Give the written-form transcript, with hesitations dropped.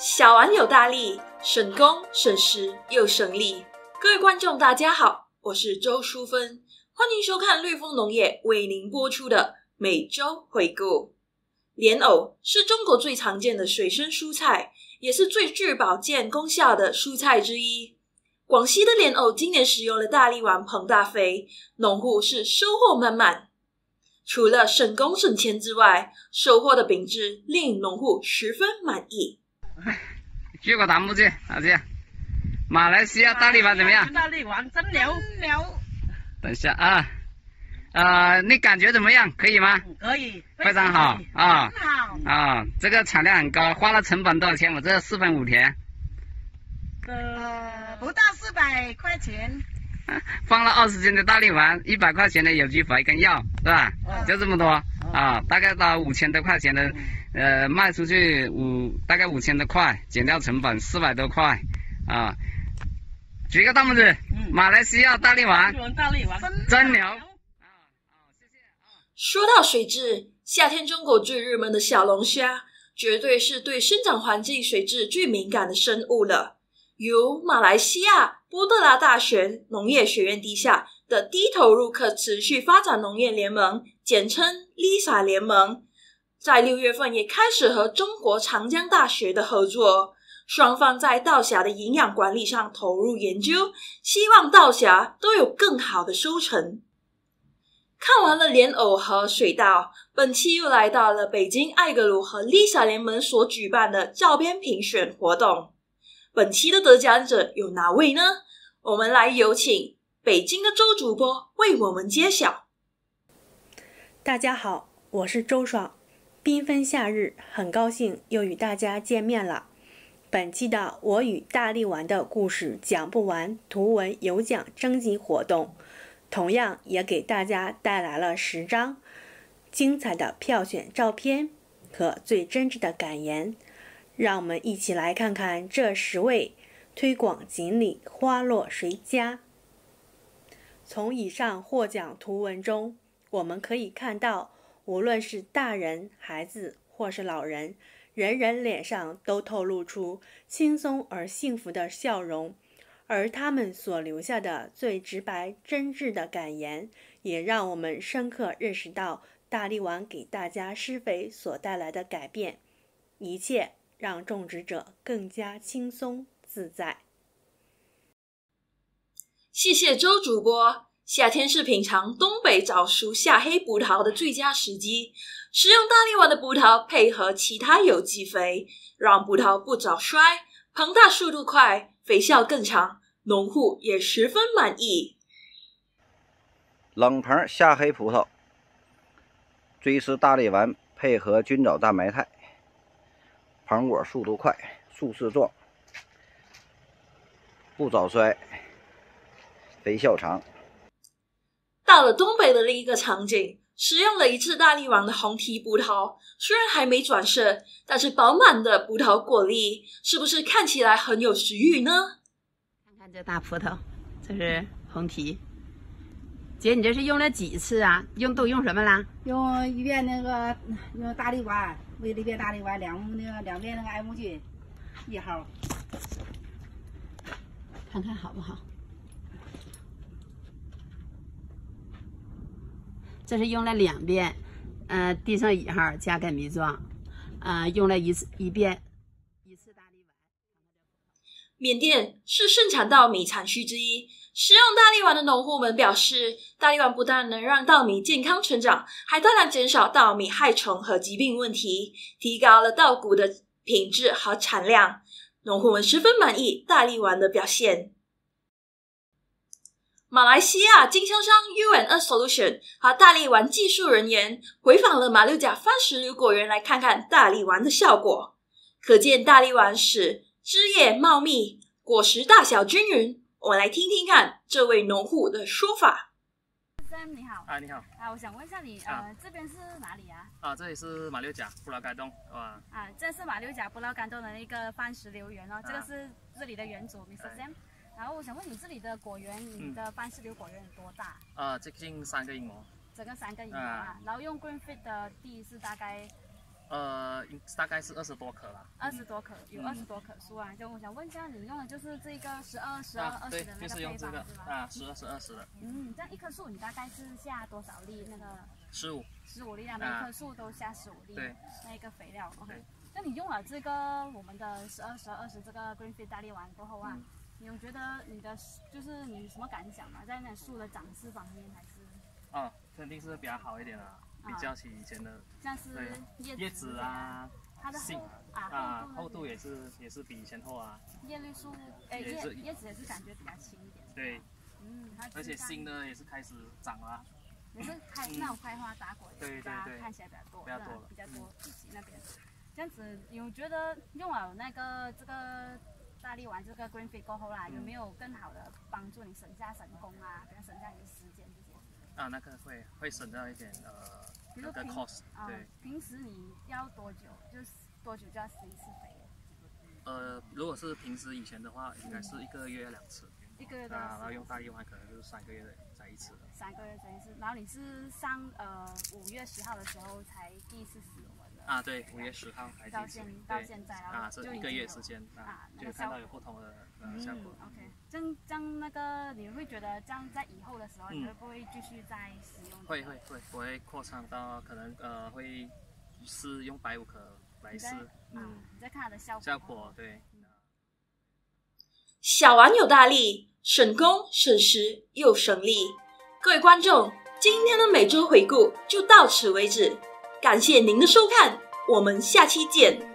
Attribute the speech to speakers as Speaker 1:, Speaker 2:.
Speaker 1: 小碗有大利，省工省时又省力。各位观众大家好，我是周淑芬，欢迎收看绿丰农业为您播出的每周回顾。莲藕是中国最常见的水生蔬菜，也是最具保健功效的蔬菜之一。广西的莲藕今年使用了大力丸膨大肥，农户是收获满满。除了省工省钱之外，收获的品质令农户十分满意。
Speaker 2: 举个大拇指，老姐，马来西亚大力丸怎么样？
Speaker 3: 大力丸真牛。
Speaker 2: 等一下你感觉怎么样？可以吗？
Speaker 3: 可以，
Speaker 2: 非常好啊！
Speaker 3: 好
Speaker 2: 啊，这个产量很高，花了成本多少钱？我这4分5田，
Speaker 3: 不到400块钱。
Speaker 2: 放了20斤的大力丸，100块钱的有机肥跟药，是吧？就这么多啊，大概到5000多块钱的，卖出去大概5000多块，减掉成本400多块啊。举个大拇指，马来西亚大力丸，真牛！
Speaker 1: 说到水质，夏天中国最热门的小龙虾，绝对是对生长环境水质最敏感的生物了。由马来西亚波特拉大学农业学院底下的低投入可持续发展农业联盟，简称 LISA 联盟，在6月份也开始和中国长江大学的合作，双方在稻荚的营养管理上投入研究，希望稻荚都有更好的收成。看完了莲藕和水稻，本期又来到了北京艾格鲁和 LISA 联盟所举办的照片评选活动。本期的得奖者有哪位呢？我们来有请北京的周主播为我们揭晓。
Speaker 4: 大家好，我是周爽，缤纷夏日，很高兴又与大家见面了。本期的我与大力丸的故事讲不完图文有奖征集活动，同样也给大家带来了10张精彩的票选照片和最真挚的感言。让我们一起来看看这10位推广锦鲤花落谁家。从以上获奖图文中，我们可以看到，无论是大人、孩子或是老人，人人脸上都透露出轻松而幸福的笑容，而他们所留下的最直白真挚的感言，也让我们深刻认识到大力丸给大家施肥所带来的改变，一切让种植者更加轻松自在。
Speaker 1: 谢谢周主播。夏天是品尝东北早熟夏黑葡萄的最佳时机，使用大力丸的葡萄配合其他有机肥，让葡萄不早衰，膨大速度快，肥效更长，农户也十分满意。
Speaker 5: 冷棚夏黑葡萄追思大力丸配合菌藻大埋汰，膨果速度快，树势壮，不早衰，肥效长。
Speaker 1: 到了东北的另一个场景，使用了一次大力丸的红提葡萄，虽然还没转色，但是饱满的葡萄果粒是不是看起来很有食欲呢？
Speaker 6: 看看这大葡萄，这是红提。姐，你这是用了几次啊？都用什么啦？
Speaker 7: 用一遍用大力丸，喂了一遍大力丸，两遍艾木菌1号，
Speaker 6: 看看好不好？这是用了2遍，地上1号加钙醚状，用了一遍1次大力丸。
Speaker 1: 缅甸是盛产稻米产区之一，使用大力丸的农户们表示，大力丸不但能让稻米健康成长，还大量减少稻米害虫和疾病问题，提高了稻谷的品质和产量。农户们十分满意大力丸的表现。马来西亚经销商 UNS Solution 和大力丸技术人员回访了马六甲番石榴果园，来看看大力丸的效果。可见大力丸使枝叶茂密，果实大小均匀。我们来听听看这位农户的说法。
Speaker 8: 你好。
Speaker 9: 你好。
Speaker 8: 我想问一下你，这边是哪里啊？
Speaker 9: 这里是马六甲布劳甘东，
Speaker 8: 这是马六甲布劳甘东的一个番石榴园哦，这个是这里的园主 Mr. Sam。然后我想问你这里的果园，你的番石榴果园有多大？
Speaker 9: 接近3个英亩。
Speaker 8: 整个3个英亩啊。然后用 Green Fit 的地是大概
Speaker 9: 大概是20多棵啦。
Speaker 8: 20多棵，有20多棵树啊。就我想问一下，你用的就是这个12、12、20
Speaker 9: 对，
Speaker 8: 的那
Speaker 9: 就是用这个
Speaker 8: 个配方是吧
Speaker 9: ，12是20的。
Speaker 8: 这样一棵树你大概是下多少粒那个？15粒啊，每棵树都下15粒。
Speaker 9: 对，
Speaker 8: 那一个肥料。OK。那你用了这个我们的12、12、20这个 Green Fit 大力丸过后啊，你有觉得你的就是你什么感想吗？在那树的长势方面还是？
Speaker 9: 肯定是比较好一点啦，比较起以前的。
Speaker 8: 像是
Speaker 9: 叶子啊，
Speaker 8: 它的
Speaker 9: 厚度也是比以前厚啊。
Speaker 8: 叶绿素，叶子也是感觉比较轻一点。
Speaker 9: 对。而且新的也是开始长了。
Speaker 8: 也是那种开花杂果，
Speaker 9: 对，
Speaker 8: 看起来比较多，比较多自己那边。这样子，有觉得用了这个大力丸这个 Green Fit 过后啦，有没有更好的帮助你省下神功啊，跟省下你的时间这些？
Speaker 9: 那个会省到一点那个 cost。对。
Speaker 8: 平时你要多久？就是多久就要施一次肥？
Speaker 9: 如果是平时以前的话，应该是1个月2次。
Speaker 8: 1个月的。
Speaker 9: 然后用大力丸可能就是3个月才1次。
Speaker 8: 3个月才1次，然后你是上5月10号的时候才第一次使用的。
Speaker 9: 对，5月10号才第一次。
Speaker 8: 到现在，然后
Speaker 9: 是1个月时间就看到有不同的效果。
Speaker 8: OK， 这样那个你会觉得这样在以后的时候，你会不会继续再使用？
Speaker 9: 会，我会扩张到可能会是用150颗来试。
Speaker 8: 你再看它的效果。对。
Speaker 1: 小丸有大力，省工省时又省力。各位观众，今天的每周回顾就到此为止，感谢您的收看，我们下期见。